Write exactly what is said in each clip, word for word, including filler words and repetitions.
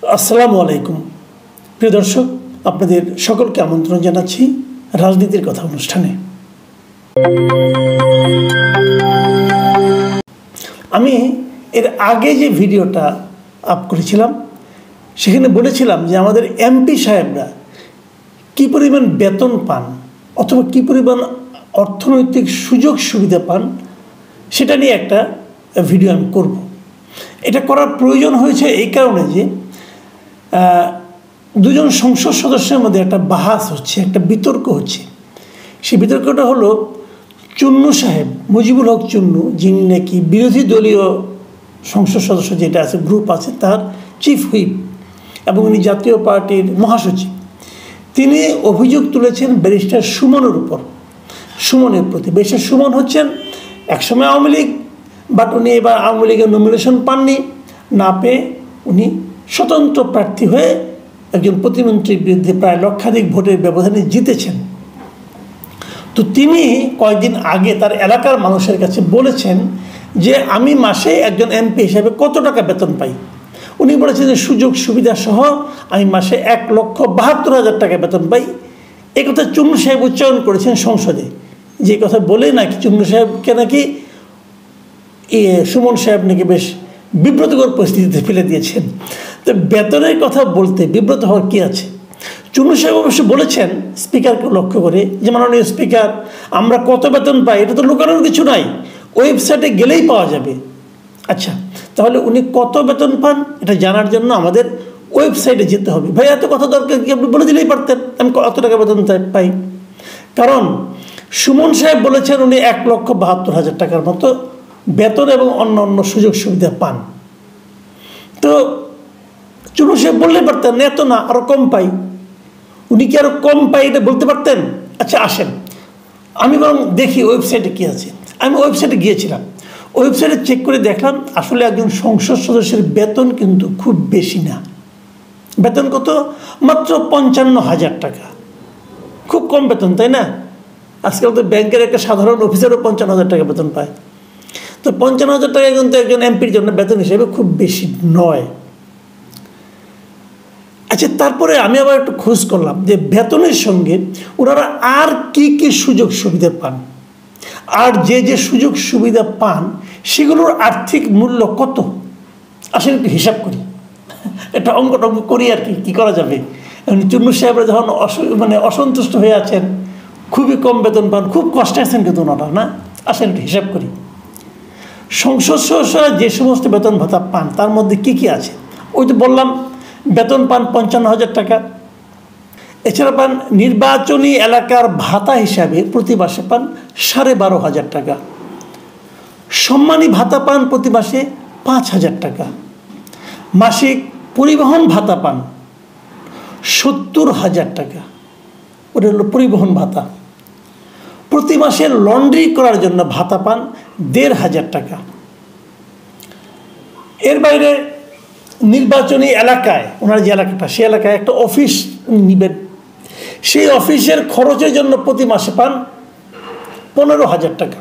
আসসালামু আলাইকুম প্রিয় দর্শক, আপনাদের সকলকে আমন্ত্রণ জানাচ্ছি রাজনীতির কথা অনুষ্ঠানে। আমি এর আগে যে ভিডিওটা আপ করেছিলাম সেখানে বলেছিলাম যে আমাদের এমপি সাহেবরা কী পরিমাণ বেতন পান অথবা কী পরিমাণ অর্থনৈতিক সুযোগ সুবিধা পান সেটা নিয়ে একটা ভিডিও আমি করব। এটা করার প্রয়োজন হয়েছে এই কারণে যে দুজন সংসদ সদস্যের মধ্যে একটা বাহাস হচ্ছে, একটা বিতর্ক হচ্ছে। সেই বিতর্কটা হলো চুন্নু সাহেব, মুজিবুল হক চুন্নু, যিনি নাকি বিরোধী দলীয় সংসদ সদস্য যেটা আছে, গ্রুপ আছে, তার চিফ হুইপ এবং উনি জাতীয় পার্টির মহাসচিব। তিনি অভিযোগ তুলেছেন ব্যারিস্টার সুমনের উপর, সুমনের প্রতি। ব্যারিস্টার সুমন হচ্ছেন একসময় আওয়ামী লীগ, বাট উনি এবার আওয়ামী লীগের নমিনেশন পাননি, না পেয়ে উনি স্বতন্ত্র প্রার্থী হয়ে একজন প্রতিমন্ত্রীর বিরুদ্ধে প্রায় লক্ষাধিক ভোটের ব্যবধানে জিতেছেন। তো তিনি কয়েকদিন আগে তার এলাকার মানুষের কাছে বলেছেন যে আমি মাসে একজন এমপি হিসাবে কত টাকা বেতন পাই। উনি বলেছেন যে সুযোগ সুবিধা সহ আমি মাসে এক লক্ষ বাহাত্তর হাজার টাকা বেতন পাই। এই কথা চুন্নু সাহেব উচ্চারণ করেছেন সংসদে, যে কথা বলে নাকি চুন্নু সাহেবকে নাকি সুমন সাহেব নাকি বেশ বিব্রতকর পরিস্থিতিতে ফেলে দিয়েছেন। তো বেতনের কথা বলতে বিব্রত হওয়ার কী আছে? চুন্নু সাহেব অবশ্য বলেছেন স্পিকারকে লক্ষ্য করে যে মাননীয় স্পিকার, আমরা কত বেতন পাই এটা তো লুকানোর কিছু নাই, ওয়েবসাইটে গেলেই পাওয়া যাবে। আচ্ছা, তাহলে উনি কত বেতন পান এটা জানার জন্য আমাদের ওয়েবসাইটে যেতে হবে। ভাই এত কথা দরকার কি, আপনি বলে দিলেই পারতেন আমি কত টাকা বেতন পাই। কারণ সুমন সাহেব বলেছেন উনি এক লক্ষ বাহাত্তর হাজার টাকার মতো বেতন এবং অন্য অন্য সুযোগ সুবিধা পান। তো চুন্নু সাহেব বললে পারতেন এত না, আরও কম পাই। উনি কি আরও কম পাই এটা বলতে পারতেন? আচ্ছা আসেন, আমি বরং দেখি ওয়েবসাইটে কী আছে। আমি ওয়েবসাইটে গিয়েছিলাম, ওয়েবসাইটে চেক করে দেখলাম আসলে একজন সংসদ সদস্যের বেতন কিন্তু খুব বেশি না। বেতন কত? মাত্র পঞ্চান্ন হাজার টাকা। খুব কম বেতন, তাই না? আজকাল তো ব্যাংকের একটা সাধারণ অফিসারও পঞ্চান্ন হাজার টাকা বেতন পায়। তো পঞ্চান্ন হাজার টাকা কিন্তু একজন এমপির জন্য বেতন হিসেবে খুব বেশি নয়। আচ্ছা, তারপরে আমি আবার একটু খোঁজ করলাম যে বেতনের সঙ্গে ওনারা আর কি কি সুযোগ সুবিধা পান, আর যে যে সুযোগ সুবিধা পান সেগুলোর আর্থিক মূল্য কত। আসলে একটু হিসাব করি, একটা অঙ্ক টঙ্ক করি আর কি কী করা যাবে। চুন্নু সাহেবরা যখন মানে অসন্তুষ্ট হয়ে আছেন, খুবই কম বেতন পান, খুব কষ্টে আছেন কিন্তু ওনারা, না? আসেন একটু হিসাব করি। সংসদ সদস্যরা যে সমস্ত বেতন ভাতা পান তার মধ্যে কি কি আছে? ওই তো বললাম বেতন পান পঞ্চান্ন হাজার টাকা। এছাড়া পান নির্বাচনী এলাকার ভাতা হিসাবে প্রতি মাসে পান সাড়ে বারো হাজার টাকা। সম্মানী ভাতা পান প্রতি মাসে পাঁচ হাজার টাকা। মাসিক পরিবহন ভাতা পান সত্তর হাজার টাকা, ওটা হলো পরিবহন ভাতা। প্রতি মাসে লন্ড্রি করার জন্য ভাতা পান দেড় হাজার টাকা। এর বাইরে নির্বাচনী এলাকায়, ওনার যে এলাকাটা সেই এলাকায় একটা অফিস নিবেন, সেই অফিসের খরচের জন্য প্রতি মাসে পান পনেরো হাজার টাকা।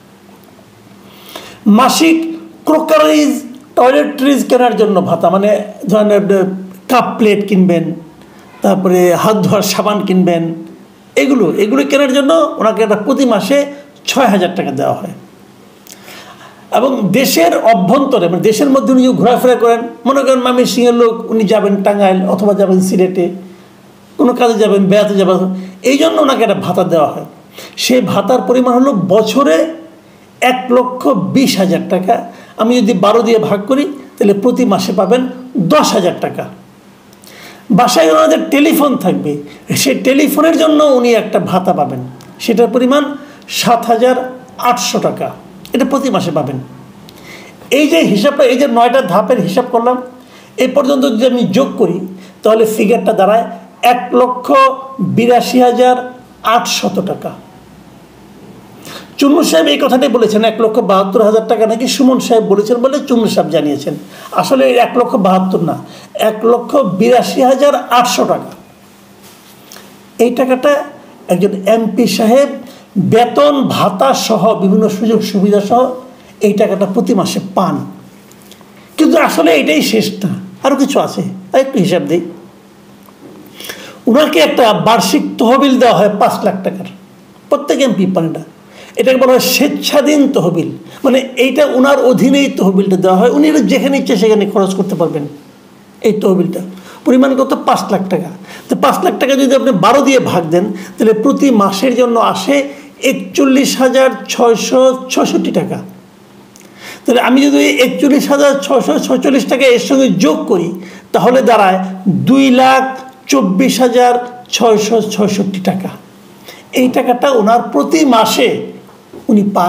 মাসিক ক্রোকারিজ টয়লেট্রিজ কেনার জন্য ভাতা, মানে ধরেন কাপ প্লেট কিনবেন, তারপরে হাত ধোয়ার সাবান কিনবেন, এগুলো এগুলো কেনার জন্য ওনাকে একটা প্রতি মাসে ছয় হাজার টাকা দেওয়া হয়। এবং দেশের অভ্যন্তরে মানে দেশের মধ্যে উনি ঘোরাফেরা করেন, মনে করেন ময়মনসিংহের লোক, উনি যাবেন টাঙ্গাইল অথবা যাবেন সিলেটে, কোনো কাজে যাবেন, বেড়াতে যাবেন, এই জন্য ওনাকে একটা ভাতা দেওয়া হয়। সেই ভাতার পরিমাণ হলো বছরে এক লক্ষ বিশ হাজার টাকা। আমি যদি বারো দিয়ে ভাগ করি তাহলে প্রতি মাসে পাবেন দশ হাজার টাকা। বাসায় ওনাদের টেলিফোন থাকবে, সেই টেলিফোনের জন্য উনি একটা ভাতা পাবেন, সেটার পরিমাণ সাত হাজার আটশো টাকা, এটা প্রতি মাসে পাবেন। এই যে হিসাবটা, এই যে নয়টা ধাপের হিসাব করলাম, এই পর্যন্ত যদি আমি যোগ করি তাহলে ফিগারটা দাঁড়ায় এক লক্ষ বিরাশি হাজার আটশত টাকা। চুন্নু সাহেব এই কথাটাই বলেছেন, এক লক্ষ বাহাত্তর হাজার টাকা নাকি সুমন সাহেব বলেছেন বলে চুন্নু সাহেব জানিয়েছেন। আসলে এক লক্ষ বাহাত্তর না, এক লক্ষ বিরাশি হাজার আটশো টাকা। এই টাকাটা একজন এমপি সাহেব বেতন ভাতা সহ বিভিন্ন সুযোগ সুবিধা সহ এই টাকাটা প্রতি মাসে পান। কিন্তু আসলে এটাই শেষ না, আরও কিছু আছে, একটু হিসাব দিই। ওনাকে একটা বার্ষিক তহবিল দেওয়া হয় পাঁচ লাখ টাকার, প্রত্যেক এমপি পান এটা। এটাকে বলা হয় স্বেচ্ছাধীন তহবিল, মানে এইটা ওনার অধীনেই তহবিলটা দেওয়া হয়, উনি যেখানে ইচ্ছে সেখানে খরচ করতে পারবেন। এই তহবিলটা পরিমাণ কত? পাঁচ লাখ টাকা। তো পাঁচ লাখ টাকা যদি আপনি বারো দিয়ে ভাগ দেন, তাহলে প্রতি মাসের জন্য আসে একচল্লিশ হাজার ছয়শো ছষট্টি টাকা। তাহলে আমি যদি একচল্লিশ হাজার ছশো ছয়চল্লিশ টাকা এর সঙ্গে যোগ করি, তাহলে দাঁড়ায় দুই লাখ চব্বিশ হাজার ছয়শো ছয়ষট্টি টাকা। এই টাকাটা ওনার প্রতি মাসে উনি পান।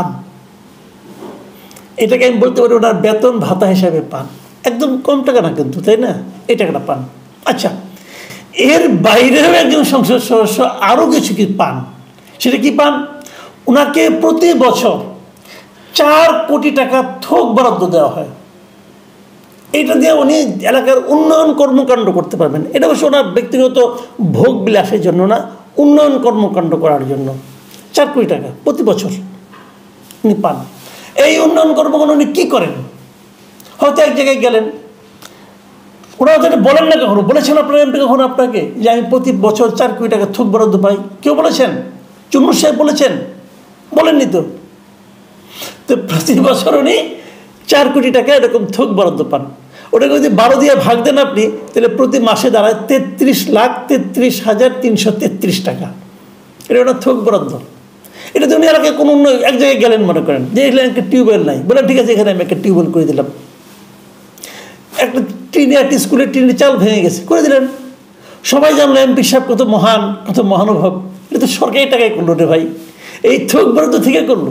এটাকে আমি বলতে পারি ওনার বেতন ভাতা হিসাবে পান, একদম কম টাকা না কিন্তু, তাই না? এই টাকাটা পান। আচ্ছা, এর বাইরেও একজন সংসদ সদস্য আরও কিছু কি পান। সেটা কি পান? ওনাকে প্রতি বছর চার কোটি টাকা থোক বরাদ্দ দেওয়া হয়। এটা দিয়ে উনি এলাকার উন্নয়ন কর্মকাণ্ড করতে পারবেন। এটা অবশ্য ওনার ব্যক্তিগত ভোগ বিলাসের জন্য না, উন্নয়ন কর্মকাণ্ড করার জন্য চার কোটি টাকা প্রতি বছর উনি পান। এই উন্নয়ন কর্মকাণ্ড উনি কী করেন? হয়তো এক জায়গায় গেলেন, ওনারা যেটা বলেন না কখনো, বলেছেন আপনার এমপি কখনো আপনাকে যে আমি প্রতি বছর চার কোটি টাকা থোক বরাদ্দ পাই? কেউ বলেছেন? চুন্নু সাহেব বলেছেন? বলেননি তো। তো প্রতি বছর উনি চার কোটি টাকা এরকম থোক বরাদ্দ পান। ওটাকে যদি বারো দিয়ে ভাগ দেন আপনি, তাহলে প্রতি মাসে দাঁড়ায় তেত্রিশ লাখ তেত্রিশ হাজার তিনশো তেত্রিশ টাকা। এটা ওনার থোক বরাদ্দ। এটা তো উনি এলাকায় কোনো অন্য এক জায়গায় গেলেন, মনে করেন যে এখানে একটা টিউবওয়েল নাই, বলেন ঠিক আছে এখানে আমি একটা টিউবওয়েল করে দিলাম। একটা টিনে একটা স্কুলের টিনের চাল ভেঙে গেছে, করে দিলেন। সবাই জানলো এমপি সাহেব কত মহান, কত মহানুভব। এটা তো সরকারি টাকায় করলো রে ভাই, এই থোক বরাদ্দ থেকে করলো।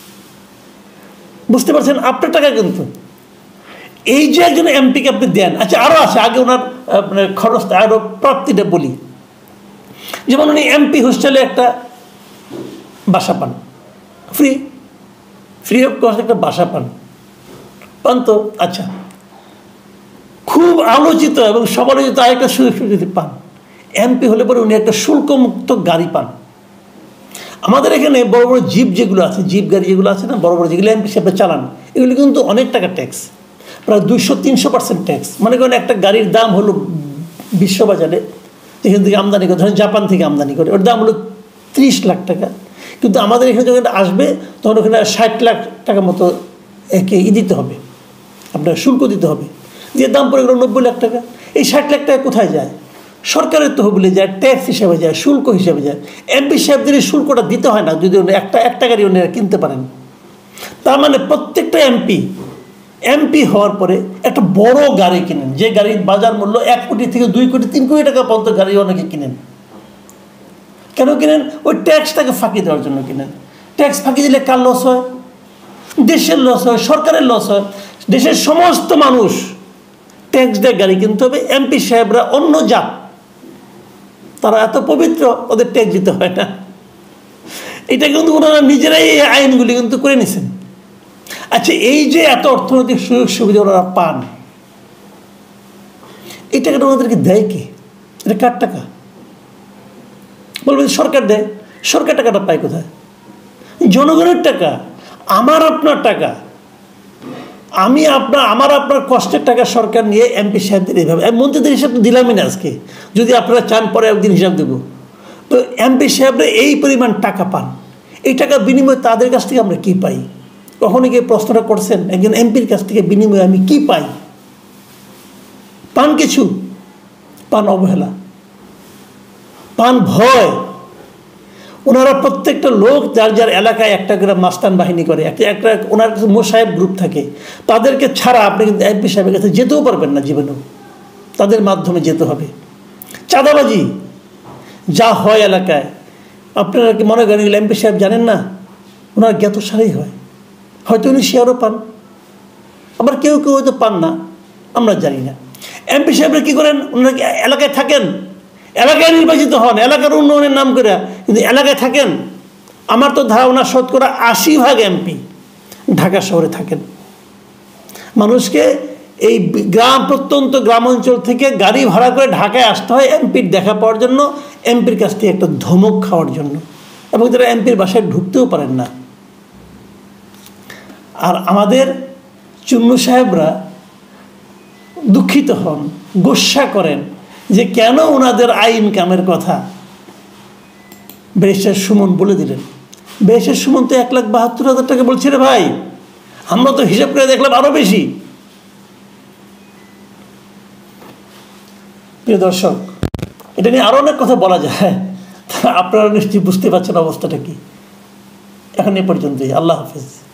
বুঝতে পারছেন? আপনার টাকা কিন্তু। এই যে একজন এমপিকে আপনি দেন, আচ্ছা আরও আছে, আগে ওনার মানে খরচ আরও প্রাপ্তিটা বলি। যেমন উনি এমপি হোস্টেলে একটা বাসা পান, ফ্রি ফ্রি অফ কস্ট একটা বাসা পান পান তো। আচ্ছা, খুব আলোচিত এবং সমালোচিত আরেকটা সুযোগ সুবিধা পান, এমপি হলে পরে উনি একটা শুল্কমুক্ত গাড়ি পান। আমাদের এখানে বড় বড় জিপ যেগুলো আছে, জিপ গাড়ি যেগুলো আছে না, বড় বড় যেগুলো এমপি সাহেব চালান, এগুলো কিন্তু অনেক টাকা ট্যাক্স, প্রায় দুইশো তিনশো পার্সেন্ট ট্যাক্স। মনে করেন একটা গাড়ির দাম হলো বিশ্ববাজারে, যেখান থেকে আমদানি করে, ধরেন জাপান থেকে আমদানি করে, ওর দাম হলো ত্রিশ লাখ টাকা। কিন্তু আমাদের এখানে যখন আসবে তখন ওখানে ষাট লাখ টাকা মতো একে ই দিতে হবে, আপনার শুল্ক দিতে হবে, দিয়ে দাম পড়ে গেল নব্বই লাখ টাকা। এই ষাট লাখ টাকা কোথায় যায়? সরকারের তহবিলে যায়, ট্যাক্স হিসাবে যায়, শুল্ক হিসাবে যায়। এমপি সাহেবদের এই শুল্কটা দিতে হয় না যদি উনি একটা একটা গাড়ি ওনারা কিনতে পারেন। তার মানে প্রত্যেকটা এমপি এমপি হওয়ার পরে একটা বড় গাড়ি কিনেন, যে গাড়ির বাজার মূল্য এক কোটি থেকে দুই কোটি তিন কোটি টাকা পর্যন্ত গাড়ি অনেকে কিনেন। কেন কিনেন? ওই ট্যাক্সটাকে ফাঁকি দেওয়ার জন্য কিনেন। ট্যাক্স ফাঁকি দিলে কার লস হয়? দেশের লস হয়, সরকারের লস হয়। দেশের সমস্ত মানুষ ট্যাক্স দিয়ে গাড়ি কিনতে হবে। এমপি সাহেবরা অন্য জাত, তারা এত পবিত্র, ওদের ট্যাক্স দিতে হয় না। এটা কিন্তু ওনারা নিজেরাই এই আইনগুলি কিন্তু করে নিছেন। আচ্ছা, এই যে এত অর্থনৈতিক সুযোগ সুবিধা ওনারা পান, এই টাকাটা ওনাদেরকে দেয় কে? এটা কার টাকা? বলবেন সরকার দেয়। সরকার টাকাটা পায় কোথায়? জনগণের টাকা, আমার আপনার টাকা। আমি আপনার আমার আপনার কষ্টের টাকা সরকার নিয়ে এমপি সাহেবদের এইভাবে, মন্ত্রীদের হিসাব তো দিলামই না আজকে, যদি আপনারা চান পরে একদিন হিসাব দেবো। তো এমপি সাহেবরা এই পরিমাণ টাকা পান, এই টাকা বিনিময়ে তাদের কাছ থেকে আমরা কী পাই? কখনো গিয়ে প্রশ্নটা করছেন একজন এমপির কাছ থেকে বিনিময়ে আমি কি পাই? পান কিছু? পান অবহেলা, পান ভয়। ওনারা প্রত্যেকটা লোক যার যার এলাকায় একটা করে মাস্তান বাহিনী করে, একটা একটা ওনার কাছে মোসাহেব গ্রুপ থাকে, তাদেরকে ছাড়া আপনি কিন্তু এমপি সাহেবের কাছে যেতেও পারবেন না জীবনেও, তাদের মাধ্যমে যেতে হবে। চাঁদাবাজি যা হয় এলাকায়, আপনারা কি মনে করেন এমপি সাহেব জানেন না? ওনার জ্ঞাতসারেই হয়, হয়তো উনি শেয়ারও পান, আবার কেউ কেউ হয়তো পান না, আমরা জানি না। এমপি সাহেবরা কী করেন? ওনারা এলাকায় থাকেন, এলাকায় নির্বাচিত হন এলাকার উন্নয়নের নাম করে, কিন্তু এলাকায় থাকেন। আমার তো ধারণা শতকরা আশি ভাগ এমপি ঢাকা শহরে থাকেন। মানুষকে এই গ্রাম প্রত্যন্ত গ্রাম অঞ্চল থেকে গাড়ি ভাড়া করে ঢাকায় আসতে হয় এমপির দেখা পাওয়ার জন্য, এমপির কাছ থেকে একটা ধমক খাওয়ার জন্য, এবং তারা এমপির বাসায় ঢুকতেও পারেন না। আর আমাদের চুন্নু সাহেবরা দুঃখিত হন, গোস্বা করেন যে কেন ওনাদের আয় ইনকামের কথা ব্যারিস্টার সুমন বলে দিলেন। ব্যারিস্টার সুমন তো এক লাখ বাহাত্তর হাজার টাকা বলছে রে ভাই, আমরা তো হিসাব করে দেখলাম আরও বেশি। প্রিয় দর্শক, এটা নিয়ে আরও অনেক কথা বলা যায়, আপনারা নিশ্চয়ই বুঝতে পারছেন অবস্থাটা কি। এখন এ পর্যন্তই। আল্লাহ হাফিজ।